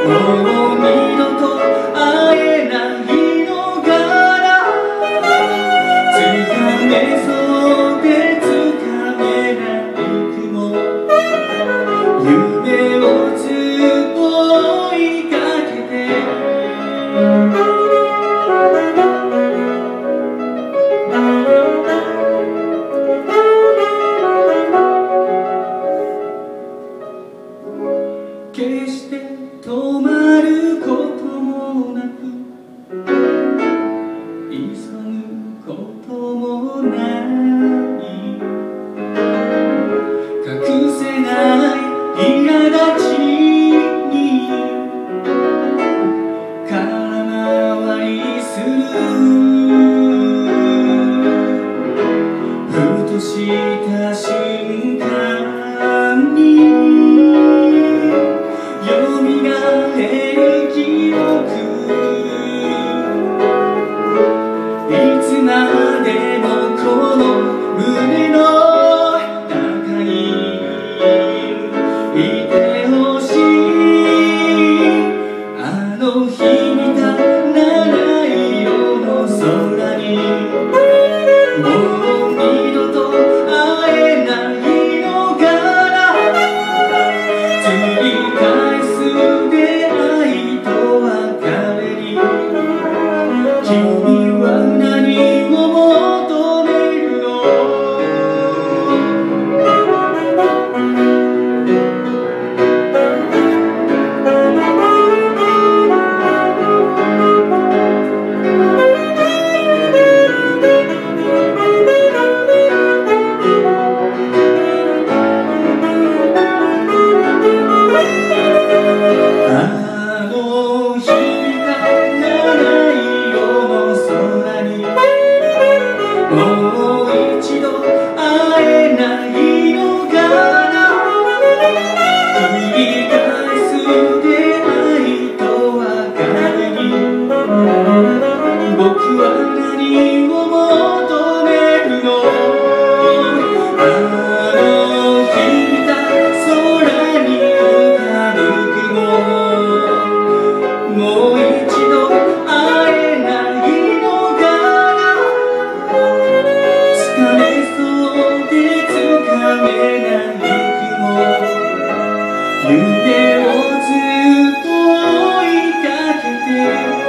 もう二度と会えないのかな。つかめそうでつかめない雲、夢をずっと追いかけて決して止まることもなく急ぐこともない隠せない苛立ちに空回りするふとした瞬間によみがえる記憶、いつまでもこの胸の中にいてほしい。あの日見た七色の空にもう二度と会えないのかな。繰り返す出会いと別れに君は何を求めるの。あの日見た七色の空にもう一度会えないのかな。繰り返す出会いと別れに僕は何を求めるの。あの日見た空に浮かぶ雲、もう一度会えないのかな。つかめそうでつかめない雲、夢をずっと追いかけて